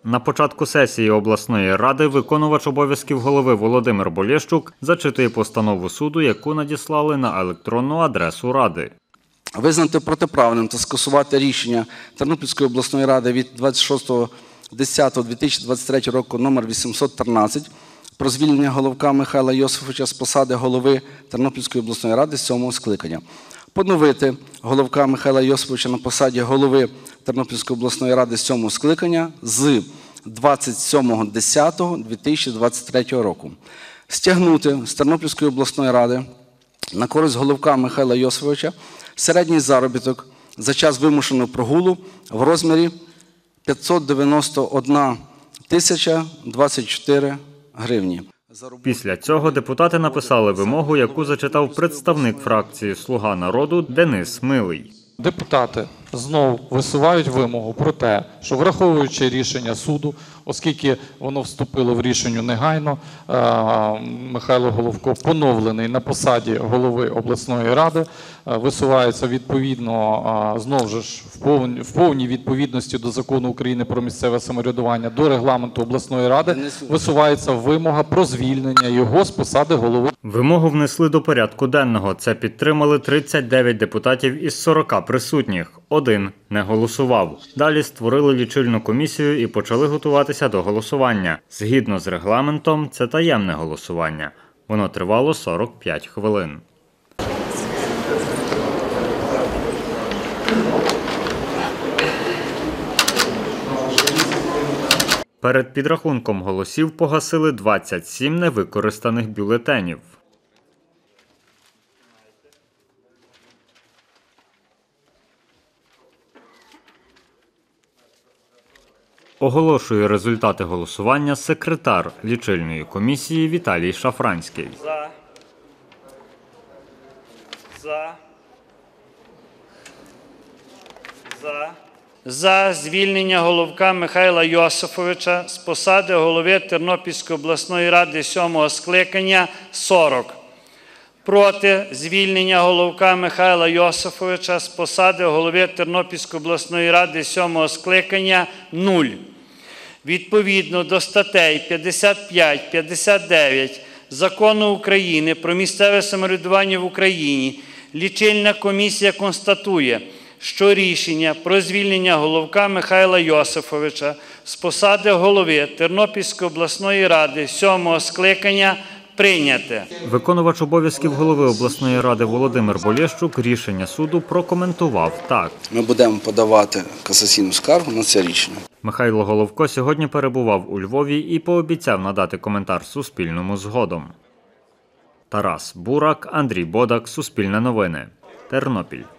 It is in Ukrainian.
На початку сесії обласної ради виконувач обов'язків голови Володимир Болєщук зачитує постанову суду, яку надіслали на електронну адресу ради. Визнати протиправним та скасувати рішення Тернопільської обласної ради від 26.10.2023 року номер 813 про звільнення Головка Михайла Йосифовича з посади голови Тернопільської обласної ради 7-го скликання. Поновити Головка Михайла Йосифовича на посаді голови Тернопільської обласної ради 7-го скликання з 27.10.2023 року. Стягнути з Тернопільської обласної ради на користь Головка Михайла Йосифовича середній заробіток за час вимушеного прогулу в розмірі 591 024 гривні. Після цього депутати написали вимогу, яку зачитав представник фракції «Слуга народу» Денис Милий. Депутати знову висувають вимогу про те, що враховуючи рішення суду, оскільки воно вступило в рішення негайно, Михайло Головко поновлений на посаді голови обласної ради, висувається відповідно, знову ж в повній відповідності до Закону України про місцеве самоврядування, до регламенту обласної ради, висувається вимога про звільнення його з посади голови. Вимогу внесли до порядку денного. Це підтримали 39 депутатів із 40 присутніх. Один не голосував. Далі створили лічильну комісію і почали готуватися до голосування. Згідно з регламентом, це таємне голосування. Воно тривало 45 хвилин. Перед підрахунком голосів погасили 27 невикористаних бюлетенів. Оголошує результати голосування секретар лічильної комісії Віталій Шафранський. За звільнення Головка Михайла Йосифовича з посади голови Тернопільської обласної ради 7-го скликання – 40. Проти звільнення Головка Михайла Йосифовича з посади голови Тернопільської обласної ради 7-го скликання – 0. Відповідно до статей 55-59 Закону України про місцеве самоврядування в Україні, лічильна комісія констатує, що рішення про звільнення Головка Михайла Йосифовича з посади голови Тернопільської обласної ради 7-го скликання прийняте. Виконувач обов'язків голови обласної ради Володимир Болєщук рішення суду прокоментував так. Ми будемо подавати касаційну скаргу на це рішення. Михайло Головко сьогодні перебував у Львові і пообіцяв надати коментар Суспільному згодом. Тарас Бурак, Андрій Бодак, Суспільне новини, Тернопіль.